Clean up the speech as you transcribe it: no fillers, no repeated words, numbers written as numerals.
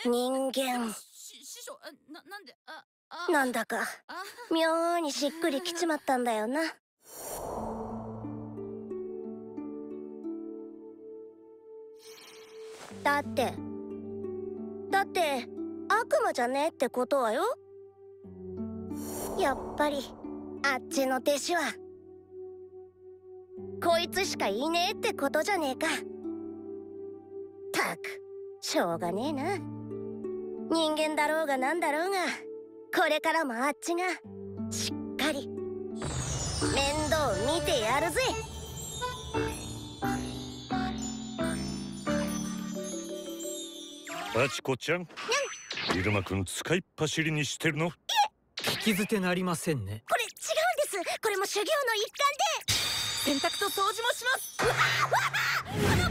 人間。 師匠、なんで、 なんだか妙にしっくりきちまったんだよな。だって悪魔じゃねえってことはよ。やっぱりあっちの弟子はこいつしかいねえってことじゃねえか。たくしょうがねえな。人間だろうがなんだろうが、これからもあっちがしっかり面倒見てやるぜ。 あちこちゃん、入間くん使いっ走りにしてるの？ 聞き捨てなりませんね。 これ違うんです。これも修行の一環で。 洗濯と掃除もします。 わあ